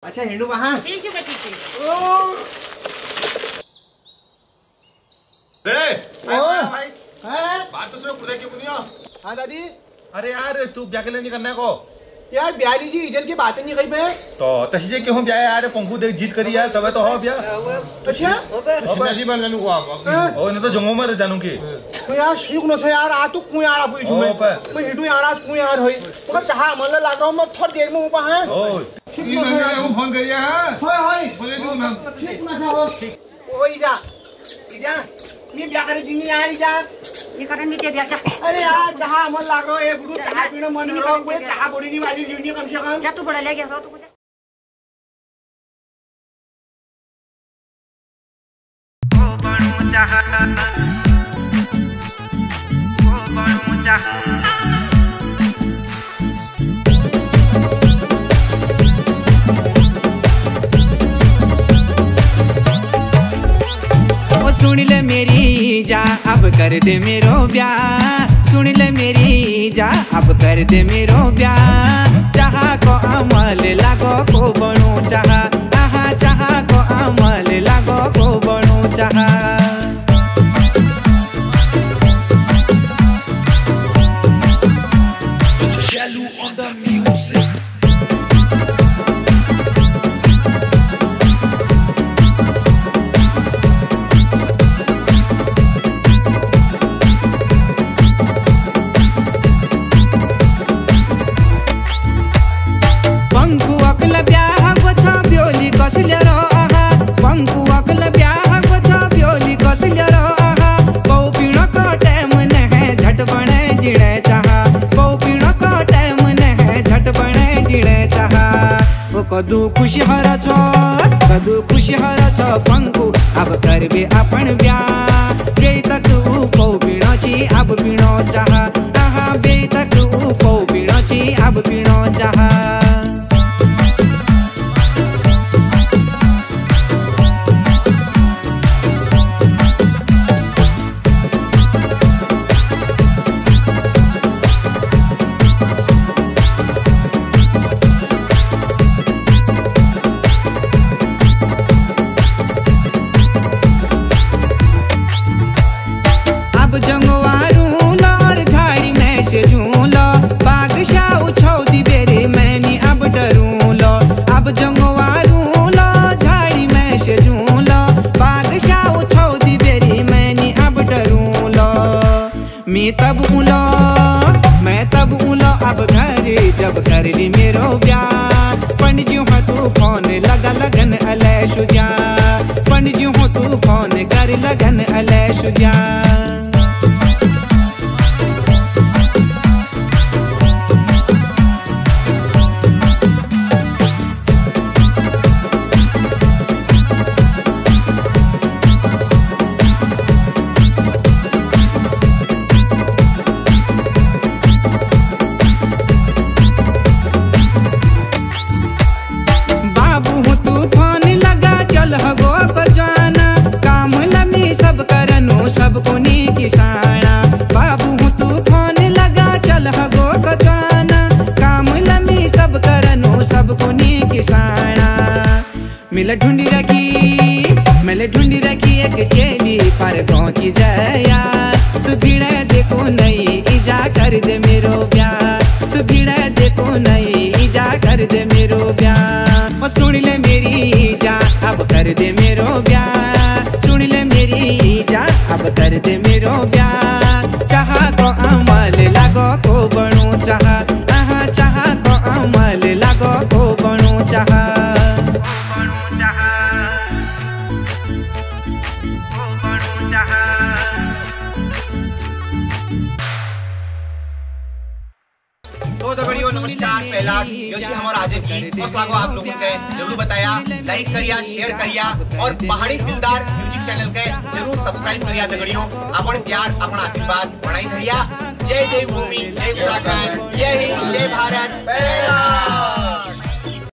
अच्छा हिंडू वहाँ ठीक है ठीक है। भाई बात तो सुनो खुदा क्यों नहीं हो? हाँ दादी। अरे यार तू ब्याह के लिए नहीं करना को यार ब्याली जी इधर की बातें नहीं कही मैं तो तसीजे क्यों ब्याह यार पंखू देख जीत करी यार तब तो हो ब्याह। अच्छा अब ऐसी बात जानू को आप ओ न तो जंगो में जानू की तो यार सीख न से यार आ तू क्यों यार आप इजू में मैं हिंडू यार आज क्यों यार होई तो चाहा मन लग रहा हूं मैं थोड़ी देर में ऊपर है ओ ठीक है मैं फोन करिया हां होय बोले तू ना ठीक ना सा हो ओई जा इजा मैं ब्याह करे दिन यार इजा ये करन नहीं दिया जा। अरे यार चाहा मन लग रहा है गुरु चाहा पीने मन लग रहा है चाहा बोली नहीं वाली जीवनी कम से कम जा तू बड़ा ले गया हो तो ओ बनू चाहा ओ बनू चाहा सुन ले मेरी जा अब कर दे मेरो ब्याह सुन ले मेरी जा अब कर दे मेरो ब्याह चाहा को अमल लागो को बनू चाहा आहा चाहा को अमल लागो को बनू चाहा कदू खुशी हरा छ पंखू अब करबे अपन ब्याह बे तक पौ पीणोची अब पीणो चाहा आहा बे तक पौ पीणोची अब पीणो चाहा मैं तब उलो अब घर जब कर ली मेरो ब्याह पंडियों हो तू फोन लगा लगन अले शुजा पंडियों हो तू फोन कर लगन अले शुजा सबको नी किसाना बाबू हूँ तू फोन लगा चल हगो कताना काम लमी सब करनो सबको नी किसाना मिल ढूंढी रखी एक चेली पर पहुंची जाया तू भीड़ देखो नहीं इजा कर दे मेरो ब्याह तू भीड़ देखो नहीं इजा कर दे मेरो ब्याह सुन ले मेरी जा अब कर दे मेरो ब्याह सुन ले मेरी जा अब कर दे मेरो ब्याह चाहा को अमल लागो को बनू चाहा आहा चाहा को अमल लागो को बनू चाहा तो दगड़ियों नमस्कार पहला योशी हमारा आज की फर्स्ट लागो आप लोगों के जरूर बताया लाइक करिया शेयर करिया और पहाड़ी दिलदार म्यूजिक चैनल के जरूर सब्सक्राइब करिया दगड़ियों अपन प्यार अपन आशीर्वाद बढ़ाई धरिया जय देवभूमि जय उत्तराखंड जय हिंद जय भारत पहला।